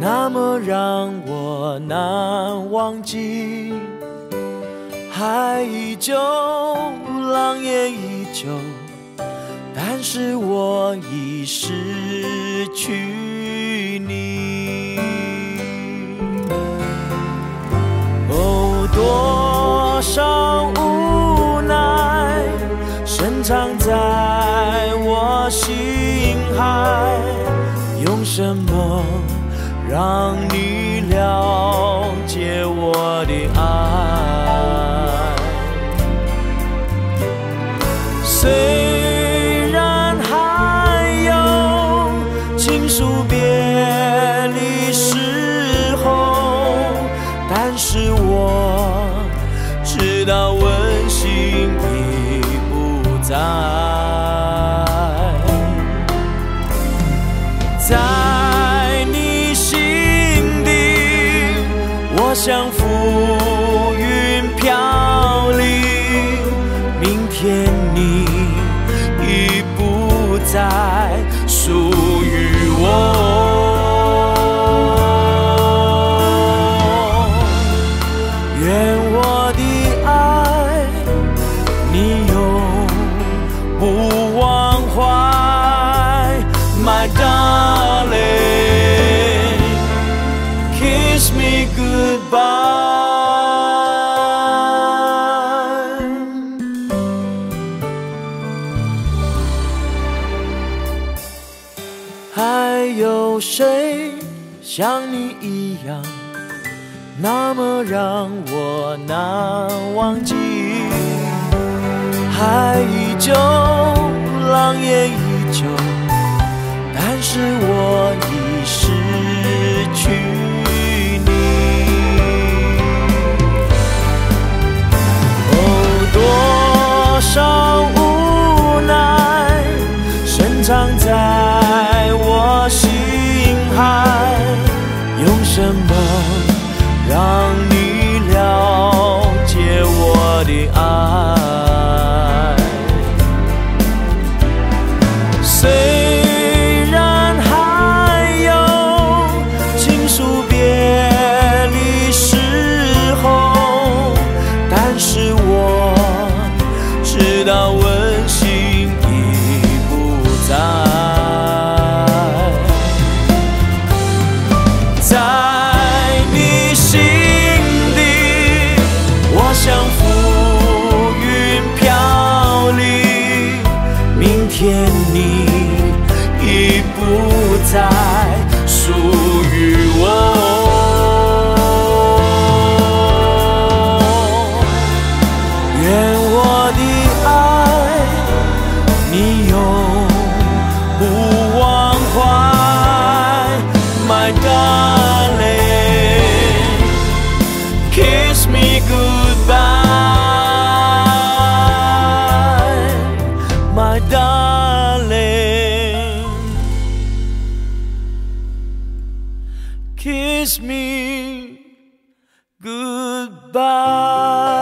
那么让我难忘记。海依旧，浪也依旧，但是我已失去你。哦，多少无奈深藏在我心海，用什么让你了解我的爱？虽然还有情书别离时候，但是我知道温馨已不在。在你心底，我像浮云飘零。明天你已不再属于我。愿我的爱你永不忘怀 ，My darling, kiss me goodbye。还有谁像你一样，那么让我难忘记？海依旧，浪也依旧，但是我已失去你。哦，多少无奈深藏在我心海，用什么让你了解我的爱？虽然还有情书别离时候，但是我知道温馨已不在。像浮云飘零，明天你已不再属于我。愿我的爱你永不忘怀 ，My darling, kiss me goodbye。My darling, kiss me goodbye.